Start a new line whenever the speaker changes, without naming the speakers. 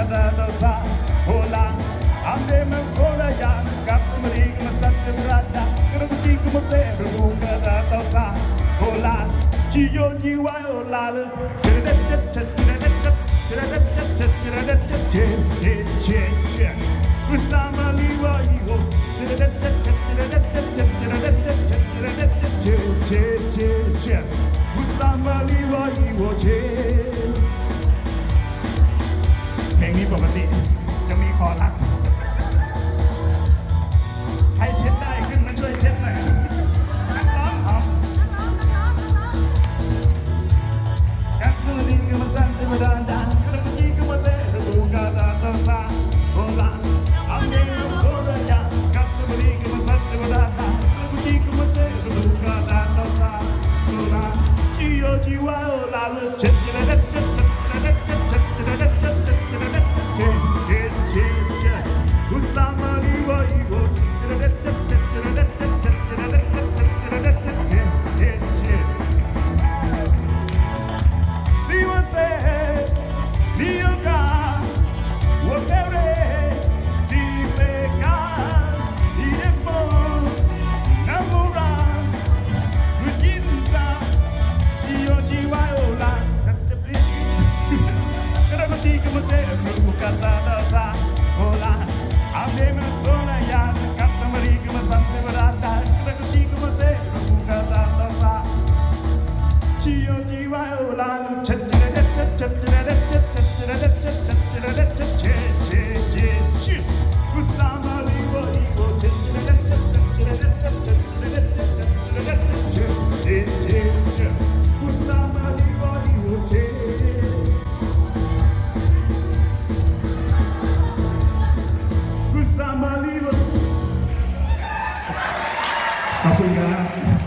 dosa hola ande men sola ya kat mari ma sat brada kru ki kum se ru kada dosa hola chi yo ji wa hola le Kusama liwa iwo Kusama liwa iwoเพลงนี้ปกติจะมีคอรักใครเช็ดได้ขึ้นมาช่วยเช็ดหน่อยนักร้องหอมกันคือลิงก็มันสั่นเป็นดานดานกระปุกยี่ก็มาเตะรูกาดาตาซาโอลาอันเดียวโซดายากันคือลิงก็มันสั่นเป็นดานดานกระปุกยี่ก็มาเตะรูกาดาตาซาโอลาจิโยจิวาโอลาเลเช็ดเช็ดเช็ดเช็ดเช็ดเช็ดเช็ดเช็ดเช็ดเช็ดเช็ดขอบคุณครับ